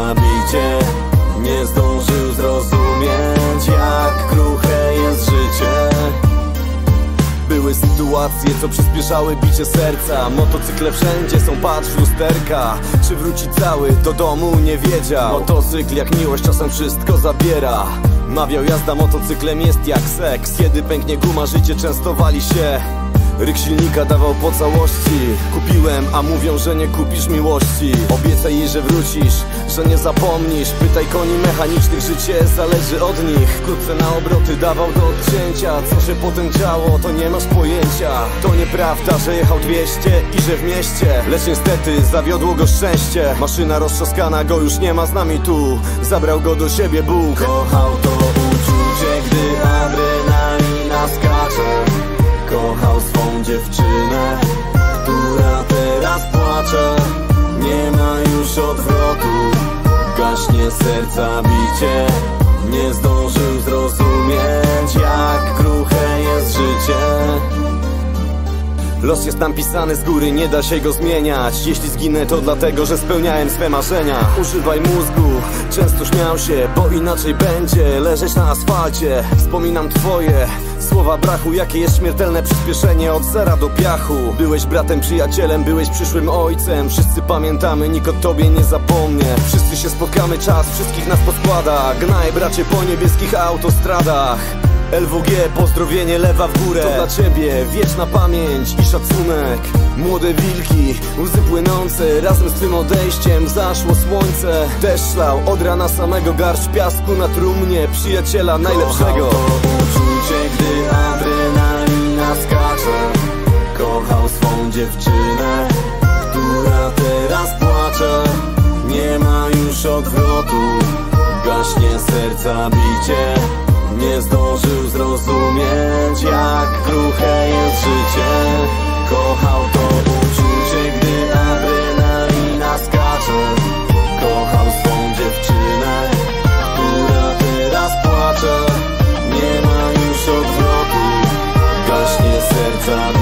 serca bicie. Nie zdążył zrozumieć, jak kruche jest życie. Były sytuacje, co przyspieszały bicie serca. Motocykle wszędzie są, patrz w lusterka. Czy wróci cały do domu, nie wiedział. Motocykl jak miłość czasem wszystko zabiera. Mawiał, jazda motocyklem jest jak seks. Kiedy pęknie guma, życie częstowali się. Ryk silnika dawał po całości. Kupiłem, a mówią, że nie kupisz miłości. Obiecaj jej, że wrócisz, że nie zapomnisz. Pytaj koni mechanicznych, życie zależy od nich. Wkrótce na obroty dawał do odcięcia. Co się potem działo, to nie masz pojęcia. To nieprawda, że jechał 200 i że w mieście. Lecz niestety zawiodło go szczęście. Maszyna roztrzaskana, go już nie ma z nami tu. Zabrał go do siebie Bóg. Kochał to uczucie, gdy adrenalina skacze. Kochał swą dziewczynę, która teraz płacze. Nie ma już odwrotu, gaśnie serca bicie. Nie zdążył zrozumieć, jak kruche jest życie. Los jest nam pisany z góry, nie da się go zmieniać. Jeśli zginę, to dlatego, że spełniałem swe marzenia. Używaj mózgu, często śmiał się, bo inaczej będzie leżeć na asfalcie. Wspominam twoje słowa brachu, jakie jest śmiertelne przyspieszenie od zera do piachu. Byłeś bratem, przyjacielem, byłeś przyszłym ojcem. Wszyscy pamiętamy, nikt o tobie nie zapomnie. Wszyscy się spotkamy, czas wszystkich nas poskłada. Gnaj bracie po niebieskich autostradach. LWG, pozdrowienie, lewa w górę. To dla ciebie wieczna pamięć i szacunek. Młode wilki, łzy płynące. Razem z twym odejściem zaszło słońce. Deszcz lał od rana samego, garść piasku na trumnie przyjaciela najlepszego. Kochał to uczucie, gdy adrenalina skacze. Kochał swą dziewczynę, która teraz płacze. Nie ma już odwrotu, gaśnie serca bicie. Nie zdążył zrozumieć, jak kruche jest życie. Kochał to uczucie, gdy adrenalina skacze. Kochał swą dziewczynę, która teraz płacze. Nie ma już odwrotu, gaśnie serca.